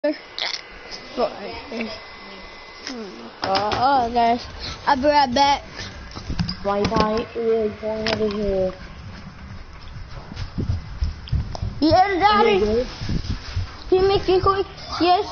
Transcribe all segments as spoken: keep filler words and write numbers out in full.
Oh, guys, I'll be right back. Bye bye. We're going over here. Yeah, Daddy. Can you make it quick? Yes.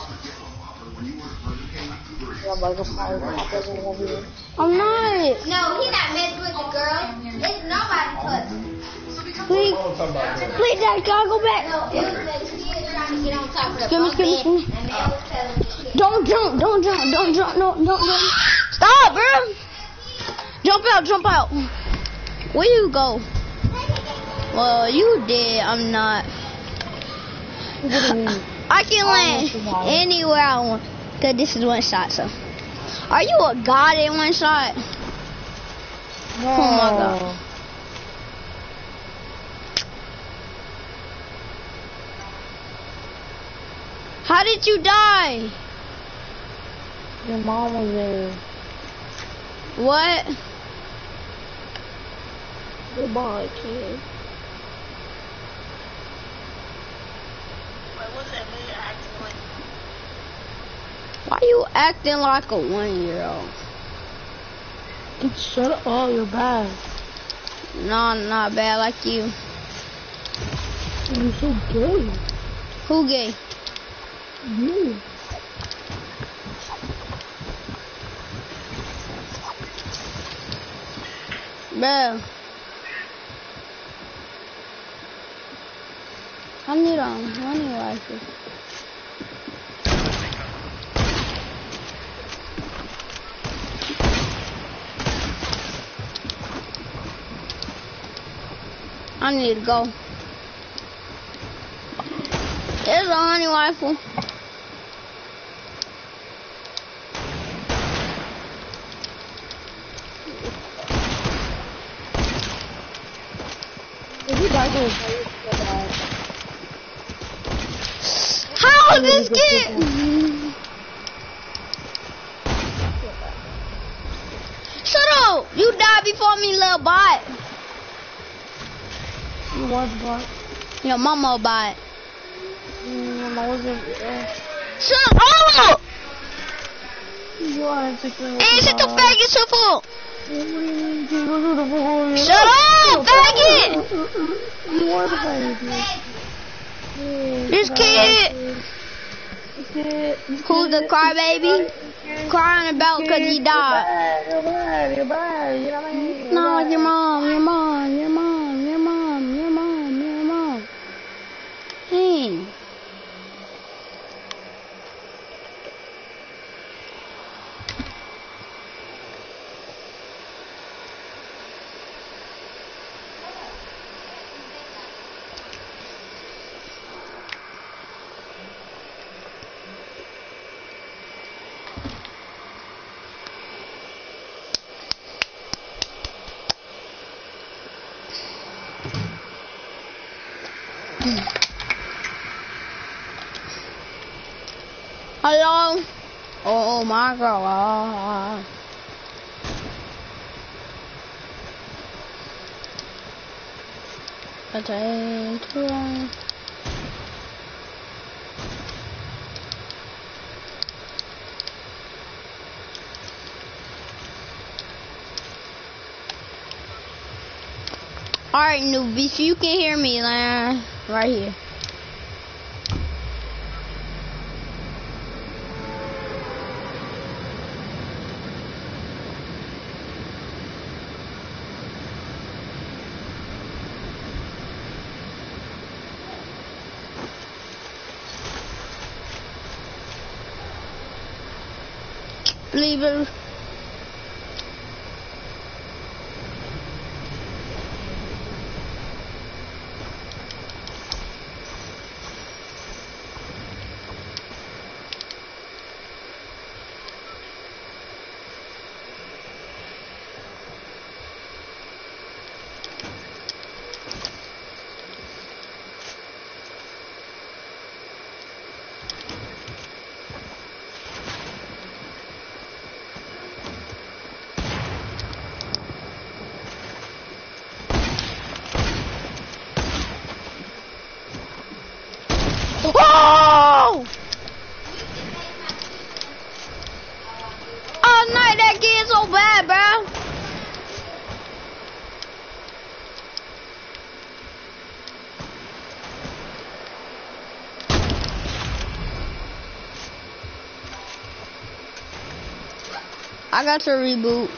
I'm not. No, he not messing with the girl. It's nobody's husband. Please, please, Dad, can I go back? No, it was like he is trying to get on top of the Give me, bunk give me, bed, give me. and man was telling him shit. Don't jump, don't jump, don't jump, no, don't jump. Stop, bro. Jump out, jump out. Where you go? Well, you did. I'm not. I can land anywhere I want. Cause this is one shot, so. Are you a god in one shot? No. Oh my god. How did you die? Your mom was there. What? Goodbye, kid. Why you acting like a one-year-old? Shut up, you're bad. No, I'm not bad like you. You're so gay. Who gay? You. Bro. I need a honey rifle. I need to go. There's a honey rifle. How is this kid? Shut up! You died before me, little bot. You was bot. Your mama bot. Mm, I wasn't there. Shut up! You are insecure. Hey, shut the faggot, shut up! Shut Shut up, faggot! You are the faggot. This kid. Who's the crybaby? Crying about because he died. You're bad, you're bad, you know what I mean? No, your mom, your mom, your mom, your mom, your mom, your mom. Hey. Hello? Oh my god. Potato. Alright, newbie, so you can hear me, uh, right here. Leave it. skin so bad, bro. I got to reboot.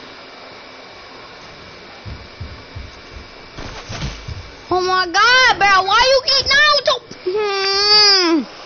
Oh my God, bro! Why you keep now? Hmm.